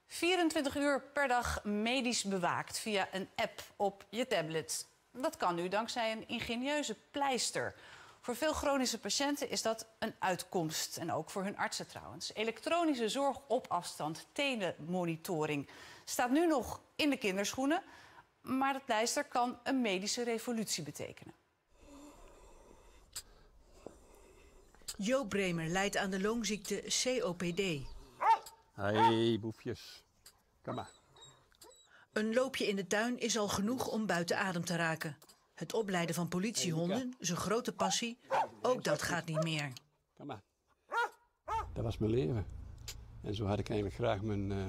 24 uur per dag medisch bewaakt via een app op je tablet. Dat kan nu dankzij een ingenieuze pleister. Voor veel chronische patiënten is dat een uitkomst. En ook voor hun artsen trouwens. Elektronische zorg op afstand, telemonitoring, staat nu nog in de kinderschoenen. Maar de pleister kan een medische revolutie betekenen. Joop Bremer lijdt aan de longziekte COPD. Hey, boefjes. Kom maar. Een loopje in de tuin is al genoeg om buiten adem te raken. Het opleiden van politiehonden, zijn grote passie, ook dat gaat niet meer. Kom maar. Dat was mijn leven. En zo had ik eigenlijk graag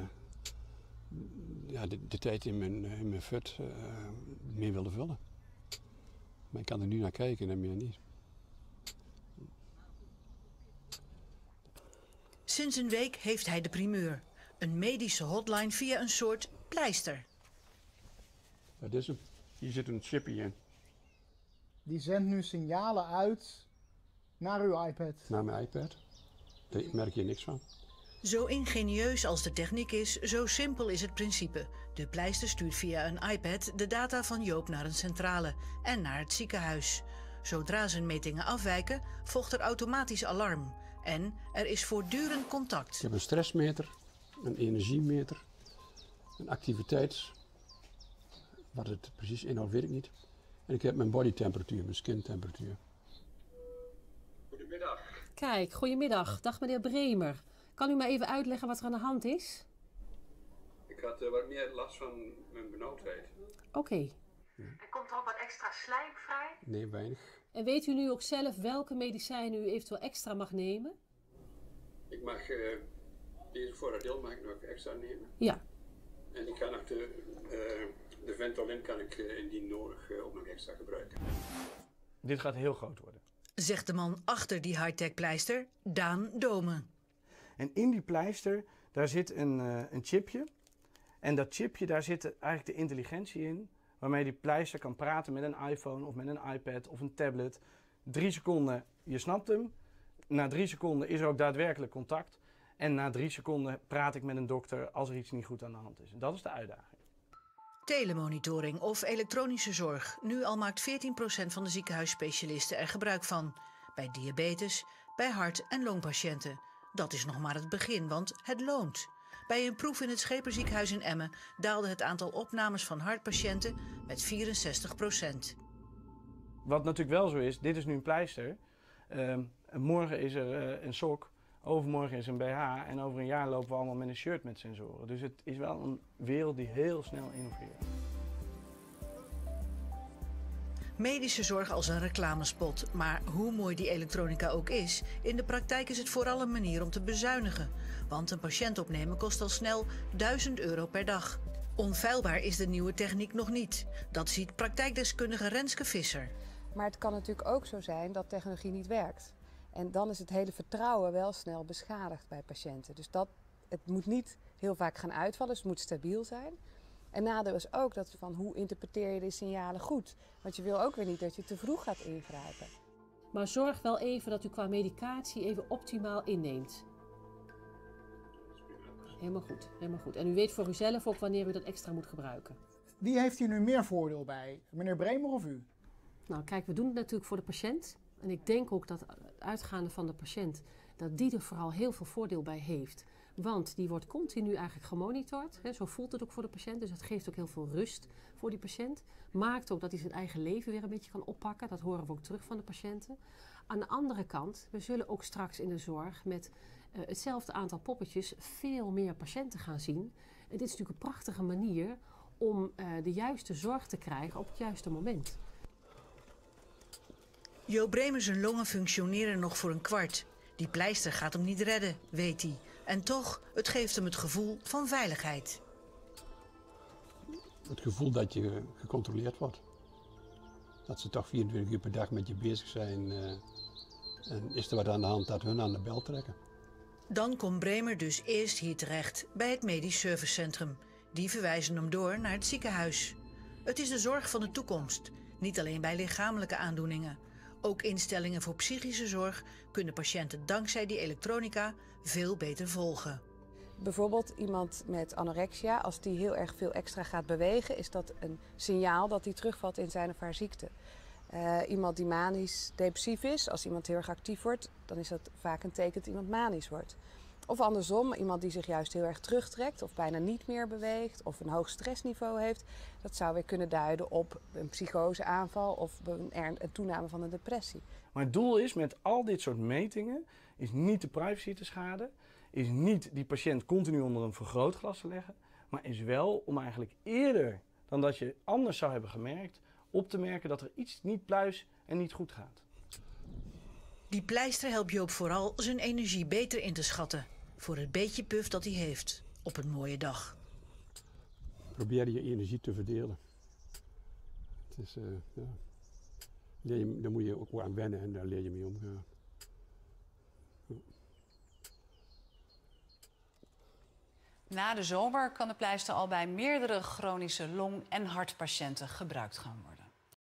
de tijd in mijn fut meer willen vullen. Maar ik kan er nu naar kijken en meer niet. Sinds een week heeft hij de primeur. Een medische hotline via een soort pleister. Dat is hem. Hier zit een chipje in. Die zendt nu signalen uit naar uw iPad. Naar mijn iPad. Daar merk je niks van. Zo ingenieus als de techniek is, zo simpel is het principe. De pleister stuurt via een iPad de data van Joop naar een centrale en naar het ziekenhuis. Zodra zijn metingen afwijken, volgt er automatisch alarm. En er is voortdurend contact. Ik heb een stressmeter, een energiemeter, een activiteits. Wat het precies inhoudt, weet ik niet. En ik heb mijn bodytemperatuur, mijn skintemperatuur. Goedemiddag. Kijk, goedemiddag. Dag meneer Bremer. Kan u mij even uitleggen wat er aan de hand is? Ik had wat meer last van mijn benauwdheid. Oké. Er komt er ook wat extra slijm vrij? Nee, weinig. En weet u nu ook zelf welke medicijnen u eventueel extra mag nemen? Ik mag deze Voradil mag ik nog extra nemen. Ja. En ik kan nog de Ventolin kan ik indien nodig ook nog extra gebruiken. Dit gaat heel groot worden. Zegt de man achter die high-tech pleister, Daan Domen. En in die pleister, daar zit een chipje. En dat chipje, daar zit eigenlijk de intelligentie in. Waarmee die pleister kan praten met een iPhone of met een iPad of een tablet. 3 seconden, je snapt hem. Na 3 seconden is er ook daadwerkelijk contact. En na 3 seconden praat ik met een dokter als er iets niet goed aan de hand is. En dat is de uitdaging. Telemonitoring of elektronische zorg. Nu al maakt 14% van de ziekenhuisspecialisten er gebruik van. Bij diabetes, bij hart- en longpatiënten. Dat is nog maar het begin, want het loont. Bij een proef in het Scheperziekenhuis in Emmen daalde het aantal opnames van hartpatiënten met 64%. Wat natuurlijk wel zo is, dit is nu een pleister. Morgen is er een sok, overmorgen is een BH en over een jaar lopen we allemaal met een shirt met sensoren. Dus het is wel een wereld die heel snel innoveert. Medische zorg als een reclamespot. Maar hoe mooi die elektronica ook is, in de praktijk is het vooral een manier om te bezuinigen. Want een patiënt opnemen kost al snel €1000 per dag. Onfeilbaar is de nieuwe techniek nog niet. Dat ziet praktijkdeskundige Renske Visser. Maar het kan natuurlijk ook zo zijn dat technologie niet werkt. En dan is het hele vertrouwen wel snel beschadigd bij patiënten. Dus het moet niet heel vaak gaan uitvallen, dus het moet stabiel zijn. En nadeel is ook dat van hoe interpreteer je de signalen goed. Want je wil ook weer niet dat je te vroeg gaat ingrijpen. Maar zorg wel even dat u qua medicatie even optimaal inneemt. Helemaal goed, helemaal goed. En u weet voor uzelf ook wanneer u dat extra moet gebruiken. Wie heeft hier nu meer voordeel bij? Meneer Bremer of u? Nou kijk, we doen het natuurlijk voor de patiënt. En ik denk ook dat uitgaande van de patiënt, dat die er vooral heel veel voordeel bij heeft. Want die wordt continu eigenlijk gemonitord. Hè, zo voelt het ook voor de patiënt. Dus dat geeft ook heel veel rust voor die patiënt. Maakt ook dat hij zijn eigen leven weer een beetje kan oppakken. Dat horen we ook terug van de patiënten. Aan de andere kant, we zullen ook straks in de zorg met hetzelfde aantal poppetjes veel meer patiënten gaan zien. En dit is natuurlijk een prachtige manier om de juiste zorg te krijgen op het juiste moment. Joop Bremer zijn longen functioneren nog voor een kwart. Die pleister gaat hem niet redden, weet hij. En toch, het geeft hem het gevoel van veiligheid. Het gevoel dat je gecontroleerd wordt. Dat ze toch 24 uur per dag met je bezig zijn. En is er wat aan de hand dat hun aan de bel trekken. Dan komt Bremer dus eerst hier terecht, bij het Medisch Servicecentrum. Die verwijzen hem door naar het ziekenhuis. Het is de zorg van de toekomst. Niet alleen bij lichamelijke aandoeningen. Ook instellingen voor psychische zorg kunnen patiënten dankzij die elektronica veel beter volgen. Bijvoorbeeld iemand met anorexia, als die heel erg veel extra gaat bewegen, is dat een signaal dat hij terugvalt in zijn of haar ziekte. Iemand die manisch depressief is, als iemand heel erg actief wordt, dan is dat vaak een teken dat iemand manisch wordt. Of andersom, iemand die zich juist heel erg terugtrekt of bijna niet meer beweegt of een hoog stressniveau heeft, dat zou weer kunnen duiden op een psychoseaanval of een toename van een depressie. Maar het doel is met al dit soort metingen, is niet de privacy te schaden, is niet die patiënt continu onder een vergrootglas te leggen, maar is wel om eigenlijk eerder dan dat je anders zou hebben gemerkt, op te merken dat er iets niet pluis en niet goed gaat. Die pleister helpt Joop vooral zijn energie beter in te schatten. Voor het beetje puf dat hij heeft op een mooie dag. Probeer je energie te verdelen. Het is, ja. Daar moet je ook aan wennen en daar leer je mee omgaan. Na de zomer kan de pleister al bij meerdere chronische long- en hartpatiënten gebruikt gaan worden.